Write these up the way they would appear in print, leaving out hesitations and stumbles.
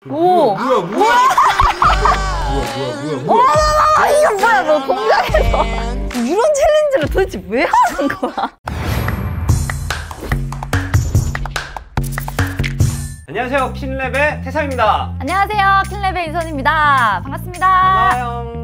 오! 뭐야? 이게 뭐야, 너 공장에서 이런 챌린지를 도대체 왜 하는 거야? 안녕하세요, 킨랩의 태상입니다. 안녕하세요, 킨랩의 이선입니다. 반갑습니다. 반가워요.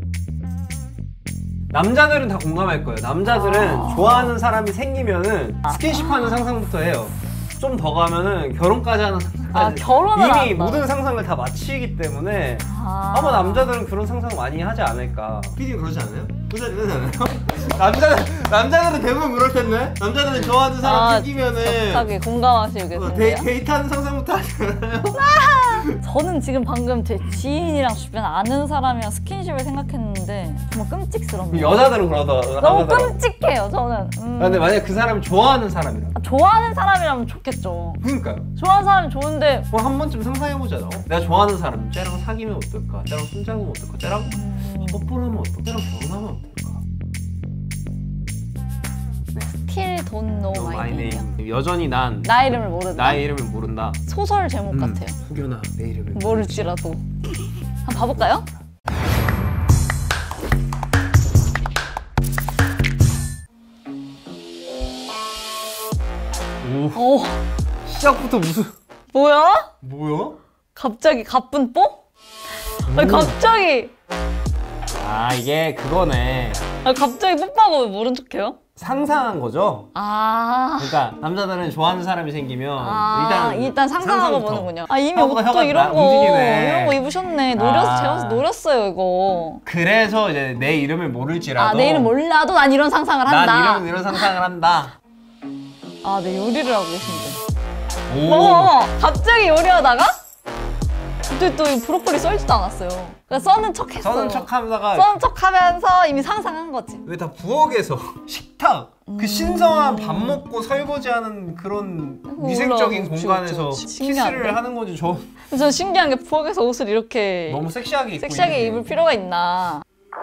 남자들은 다 공감할 거예요. 남자들은 좋아하는 사람이 생기면은 스킨십하는 상상부터 해요. 좀 더 가면은 결혼까지 하는 상상까지. 결혼을 이미 한다. 모든 상상을 다 마치기 때문에 아마 남자들은 그런 상상 많이 하지 않을까. PD는 그러지 않아요? 그러지 않아요? 남자들은 대부분 그럴 텐데? 남자들은 좋아하는 사람 생기면은 적하게 공감하시겠는데요? 데이트하는 상상부터 하지 않아요? 저는 지금 방금 제 지인이랑 주변 아는 사람이랑 스킨십을 생각했는데 정말 끔찍스럽네요. 여자들은 그러더라고요. 너무 끔찍해요, 저는. 근데 만약에 그 사람이 좋아하는 사람이라. 좋아하는 사람이라면 좋겠죠. 그러니까요. 좋아하는 사람이 좋은데 그럼 한 번쯤 상상해보잖아. 내가 좋아하는 사람, 쟤랑 사귀면 어떨까? 쟤랑 손잡으면 어떨까? 쟤랑 뽀뽀를 하면 어떨까? 쟤랑 결혼하면 어떨까? Still don't know my name. 여전히 난 나 이름을 모른다. 나의 이름을 모른다. 소설 제목 같아요. 혹여나 내 이름을 모를지라도. 한번 봐볼까요? 오. 오, 시작부터 무슨 뭐야? 뭐야? 갑자기 가쁜 뽀? 아니 갑자기 이게 그거네. 갑자기 뽀뽀하고 왜 모른 척해요? 상상한 거죠? 아, 그러니까 남자들은 좋아하는 사람이 생기면 일단 상상하고 상상부터. 보는군요. 이미 혀가 옷도 이런 거 움직이네. 이런 거 입으셨네. 제가 노렸어요 이거. 그래서 이제 내 이름을 모를지라도 내 이름 몰라도 난 이런 상상을 한다. 난 이런 상상을 한다. 네, 요리를 하고 계신데. 오. 갑자기 요리하다가 근데 또 이 브로콜리 썰지도 않았어요. 그러니까 써는 척 했어요. 써는 척 하다가 써는 척 하면서 이미 상상한 거지. 왜 다 부엌에서 식탁 그 신성한 밥 먹고 설거지하는 그런 위생적인 그치, 공간에서 그치. 키스를 신기한데? 하는 거지. 저 전 신기한 게 부엌에서 옷을 이렇게 너무 섹시하게 입고 섹시하게 있는데. 입을 필요가 있나.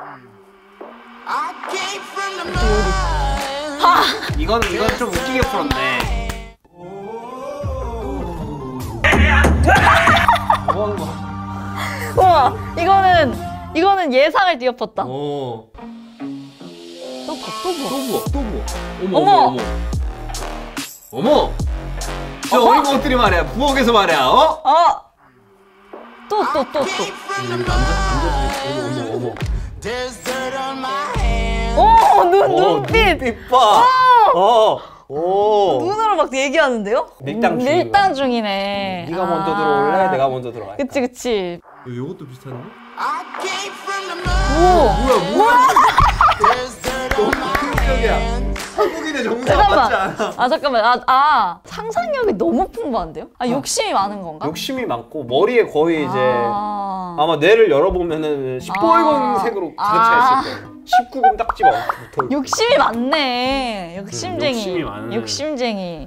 이거는 좀 웃기게 풀었네. 뭐 하는 거야? 우와, 이거는 예상을 뒤엎었다. 오. 또 봐. 또 부어. 어머. 어머. 저 어린 것들이 말이야. 부엌에서 말이야. 또. 눈빛. 눈빛 봐. 눈으로 막 얘기하는데요? 밀당 중이네. 네가 먼저 들어올래? 내가 먼저 들어갈까? 그치. 이것도 비슷한데? 뭐야? 너무 충격이야. 한국인의 정서 맞지 않아? 잠깐만. 상상력이 너무 풍부한데요? 욕심이 많은 건가? 욕심이 많고 머리에 거의 이제 아마 뇌를 열어보면은 시뻘건색으로 가득 차 있을 거예요. 19금 딱지가 붙어. 욕심이 많네. 욕심쟁이. 욕심이 많은. 욕심쟁이.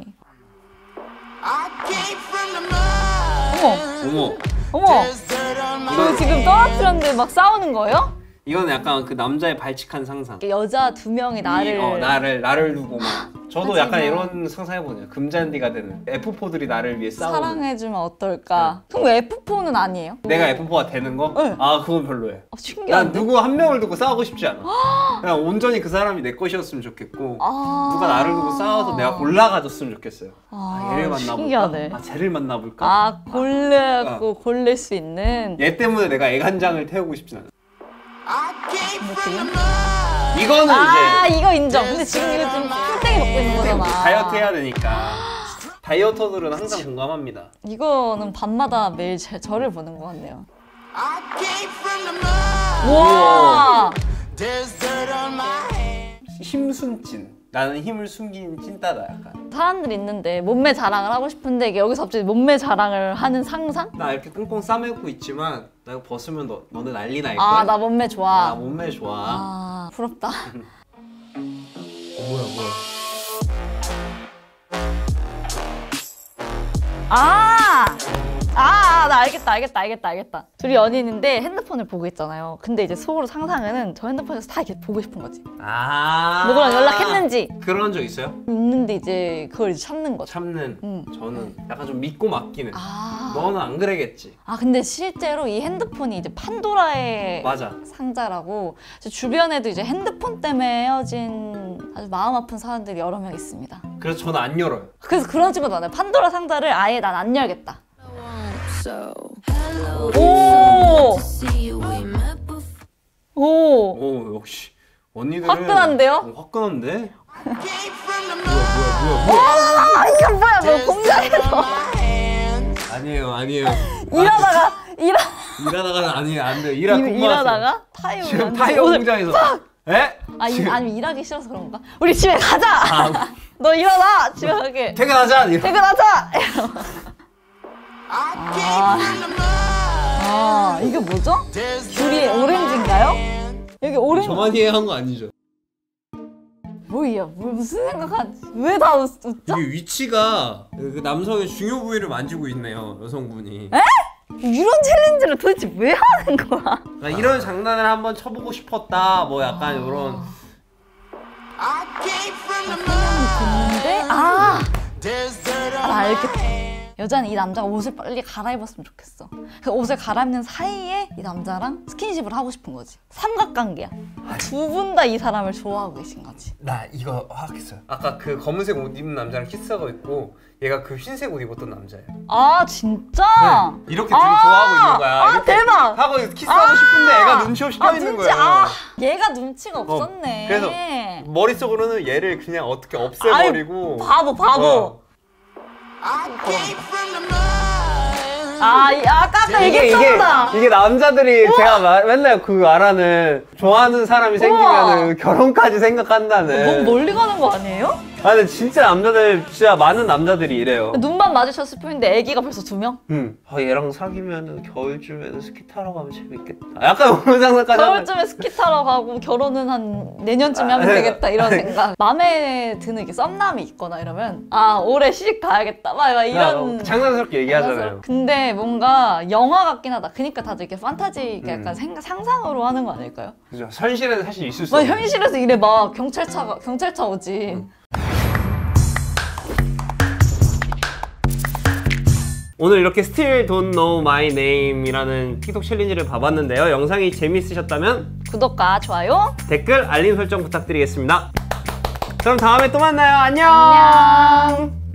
어머. 이거 지금 떨어뜨렸는데 막 싸우는 거예요? 이건 약간 그 남자의 발칙한 상상. 여자 두 명이 나를 두고 막. 저도 약간 이런 상상해보네요. 금잔디가 되는 F4들이 나를 위해 싸우는. 사랑해주면 어떨까? 그럼 왜 F4는 아니에요? 내가 F4가 되는 거? 네. 그건 별로예요. 신기한데? 난 누구 한 명을 두고 싸우고 싶지 않아. 그냥 온전히 그 사람이 내 것이었으면 좋겠고 누가 나를 두고 싸워서 내가 골라가줬으면 좋겠어요. 얘를 만나볼까? 신기하네. 쟤를 만나볼까? 고를 수 있는. 얘 때문에 내가 애간장을 태우고 싶진 않아. 지금? 이거는 이제 이거 인정. 근데 지금 이거 좀 풀떼기 먹고 있는 거잖아. 다이어트 해야 되니까. 다이어터들은 항상 공감합니다. 이거는 밤마다 매일 저를 보는 것 같네요. 우와! 힘순찐. 나는 힘을 숨긴 찐따다 약간. 사람들이 있는데 몸매 자랑을 하고 싶은데 이게 여기서 갑자기 몸매 자랑을 하는 상상? 나 이렇게 꽁꽁 싸매고 있지만 나 이거 벗으면 너네 난리 날걸? 나 몸매 좋아. 나 몸매 좋아. 부럽다. 뭐야. 나 알겠다. 둘이 연인인데 핸드폰을 보고 있잖아요. 근데 이제 속으로 상상은 저 핸드폰에서 다 이렇게 보고 싶은 거지. 누구랑 연락했는지. 그런 적 있어요? 있는데 이제 그걸 이제 참는 거죠. 참는. 저는 약간 좀 믿고 맡기는. 아. 너는 안 그래겠지. 근데 실제로 이 핸드폰이 이제 판도라의 맞아. 상자라고 주변에도 이제 핸드폰 때문에 헤어진 아주 마음 아픈 사람들이 여러 명 있습니다. 그래서 저는 안 열어요. 그래서 그런 친구도 많아요. 판도라 상자를 아예 난 안 열겠다. 오! 역시 언니들은 화끈한데요? 화끈한데? 뭐야 이게 뭐야 너 공장에서 아니에요. 일하다가는 아니에요. 안 돼요. 일하다가 타이어 지금 타이어 공장에서 에? 아니면 일하기 싫어서 그런가? 우리 집에 가자! 너 일어나! 집에 가게 퇴근하자! 이게 뭐죠? 귤이 오렌지인가요? 여기 오렌지 저만이 한 거 아니죠? 뭐야 무슨 생각하지? 왜 다 웃죠? 이게 위치가 그 남성의 중요 부위를 만지고 있네요, 여성분이. 에? 이런 챌린지를 도대체 왜 하는 거야? 그러니까 이런 장난을 한번 쳐보고 싶었다, 뭐 약간 이런. 듣는데 알겠다. 여자는 이 남자가 옷을 빨리 갈아입었으면 좋겠어. 그 옷을 갈아입는 사이에 이 남자랑 스킨십을 하고 싶은 거지. 삼각관계야. 두 분 다 이 사람을 좋아하고 계신 거지. 나 이거 하겠어요. 아까 그 검은색 옷 입은 남자랑 키스하고 있고 얘가 그 흰색 옷 입었던 남자예요. 진짜? 네. 이렇게 둘이 좋아하고 있는 거야. 대박! 하고 키스하고 싶은데 애가 눈치 없이 껴있는 거예요. 얘가 눈치가 없었네. 그래서 머릿속으로는 얘를 그냥 어떻게 없애버리고. 바보. 아까 얘기했잖아. 이게 남자들이 제가 맨날 그 말하는 좋아하는 사람이 생기면 결혼까지 생각한다는. 너무 멀리 가는 거 아니에요? 근데 진짜 남자들, 진짜 많은 남자들이 이래요. 눈만 마주쳤을 뿐인데 애기가 벌써 2명? 얘랑 사귀면 겨울쯤에는 스키 타러 가면 재밌겠다. 약간 그런 생각까지. 겨울쯤에 스키 타러 가고 결혼은 한 내년쯤에 하면 되겠다 이런 생각. 마음에 드는 게 썸남이 있거나 이러면 올해 시집 가야겠다 막 이런. 장난스럽게 얘기하잖아요. 근데 뭔가 영화 같긴 하다. 그러니까 다들 이렇게 판타지 약간 상상으로 하는 거 아닐까요? 그죠. 현실에는 사실 있을 수 없어. 현실에서 이래 막 경찰차 오지. 오늘 이렇게 Still Don't Know My Name 이라는 틱톡 챌린지를 봐봤는데요. 영상이 재미있으셨다면 구독과 좋아요, 댓글, 알림 설정 부탁드리겠습니다. 그럼 다음에 또 만나요. 안녕! 안녕.